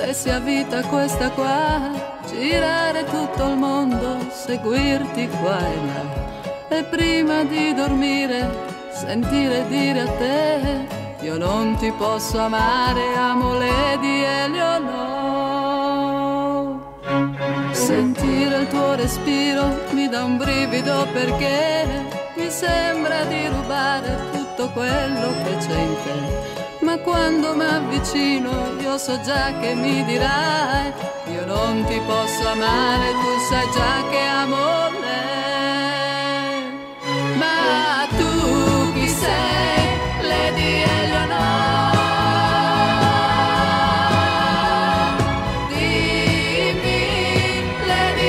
se sia vita questa qua, girare tutto il mondo, seguirti qua e là, e prima di dormire sentire dire a te: io non ti posso amare, amo Lady Eleanor. Sentire il tuo respiro mi dà un brivido perché mi sembra di rubare tutto quello che c'è in te. Ma quando mi avvicino io so già che mi dirai: io non ti posso amare, tu sai già che amo lei. Ma tu chi sei, Lady Eleanor? Dimmi, Lady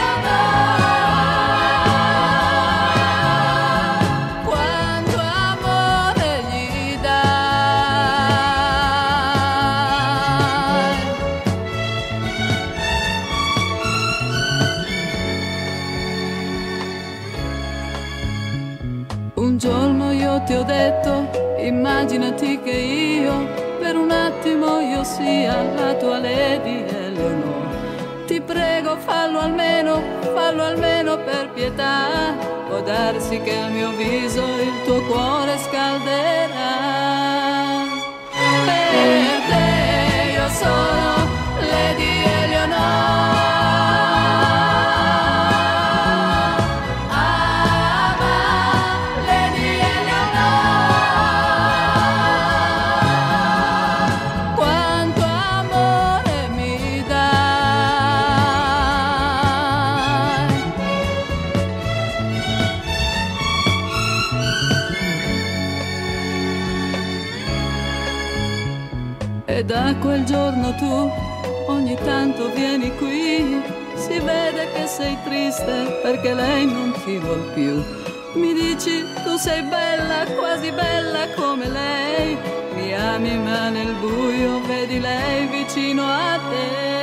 Eleanor, quanto amore gli dai? Un giorno io ti ho detto: immaginati che io per un attimo io sia la tua Lady Eleanor. Ti prego fallo almeno per pietà. Può darsi che il mio viso il tuo cuore scalderà. Per te io sono Lady Eleanor. E da quel giorno tu ogni tanto vieni qui, si vede che sei triste perché lei non ti vuol più. Mi dici tu sei bella, quasi bella come lei, mi ami ma nel buio vedi lei vicino a te.